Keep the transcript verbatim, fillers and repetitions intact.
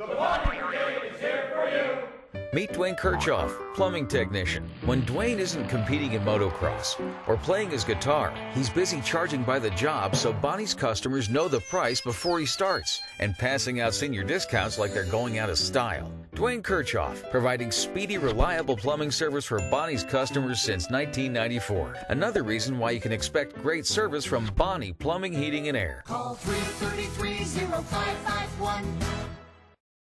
The Bonnie Brigade is here for you. Meet Dwayne Kirchhoff, plumbing technician. When Dwayne isn't competing in motocross or playing his guitar, he's busy charging by the job so Bonnie's customers know the price before he starts and passing out senior discounts like they're going out of style. Dwayne Kirchhoff, providing speedy, reliable plumbing service for Bonnie's customers since nineteen ninety-four. Another reason why you can expect great service from Bonnie Plumbing, Heating, and Air. Call three three three, zero five five one.